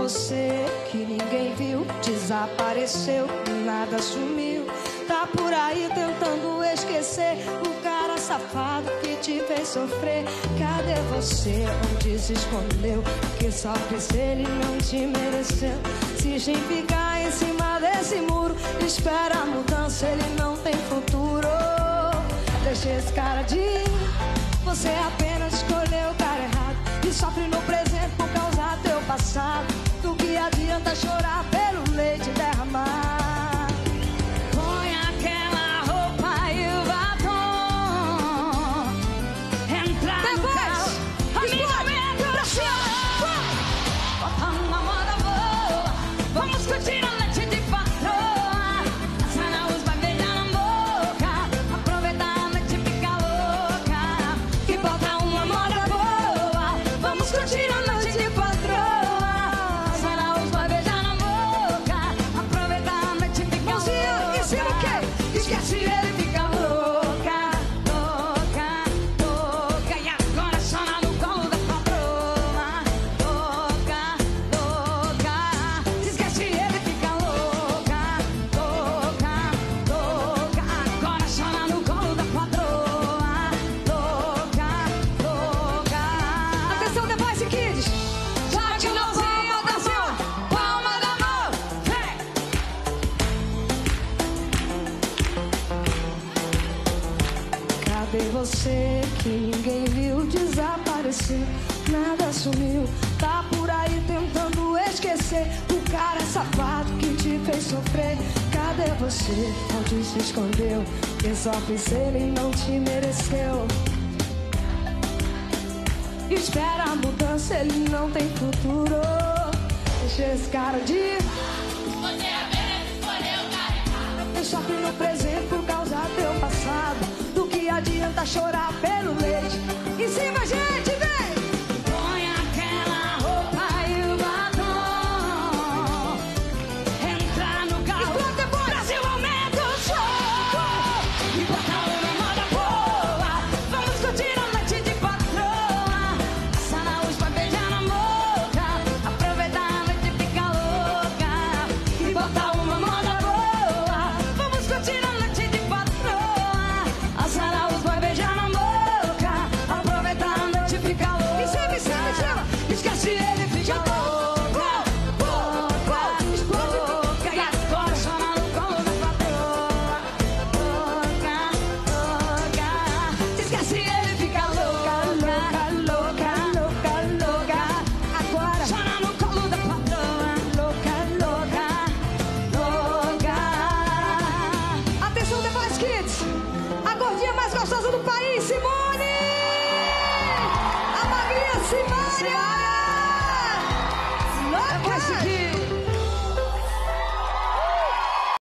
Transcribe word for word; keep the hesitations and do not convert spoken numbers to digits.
você que ninguém viu? Desapareceu, nada sumiu. Tá por aí tentando esquecer o cara safado que te fez sofrer. Cadê você? Onde se escondeu? Que só fez ele não te mereceu. Insiste em ficar em cima desse muro. Espera a mudança, ele não tem futuro. Deixa esse cara de ir. Você apenas escolheu o cara errado e sofre no presente por causa do teu passado. Do que adianta chorar pelo leite derramar? Põe aquela roupa e o batom. Entra depois, no carro, amigo meu, pra cima. Bota uma moda boa, vamos curtir a noite de patroa. As Manaus vai beijar na boca, aproveita a noite e fica louca. E bota uma moda boa, vamos curtir a noite de patroa. As Manaus vai beijar na boca, aproveita a noite e fica louca. E se o quê? Esquece ele, fica louca, louca, louca. E agora chora no colo da patroa. Louca, louca. Esquece ele, fica louca, louca, louca. Agora chora no colo da patroa. Louca, louca. Atenção, The Voice Kids. Já de novinho, atenção. Palma da mão, vem. Cadê você que ninguém viu? Desapareceu, nada sumiu. Tá por aí tentando esquecer o cara safado que te fez sofrer. Cadê você? Onde se escondeu? Quem só fez ele e não te mereceu. Espera a mudança, ele não tem futuro. Deixa esse cara de ir. Você apenas escolheu o cara errado. Eu sofro no presente por causa do teu passado. Do que adianta chorar pelo leite? Em cima, gente, vem! Põe aquela roupa e o batom. Entra no carro, Brasil, aumenta o som. E bota uma moda boa, vamos curtir a noite de patroa. A Sanaús vai beijar na boca, aproveita a noite e fica louca. E bota uma moda boa, vamos curtir a noite de patroa. A Sanaús vai beijar na boca, aproveita a noite e fica louca. E sempre, sempre, sempre, esquece ele, fica louca, louca, louca. E agora chora no colo da patroa. Louca, louca. Esquece ele, fica louca, louca, louca, louca, louca. Agora chora no colo da patroa. Louca, louca, louca. Atenção, The Voice Kids. A gordinha mais gostosa do país, Simone! A magrinha Simone! Louca!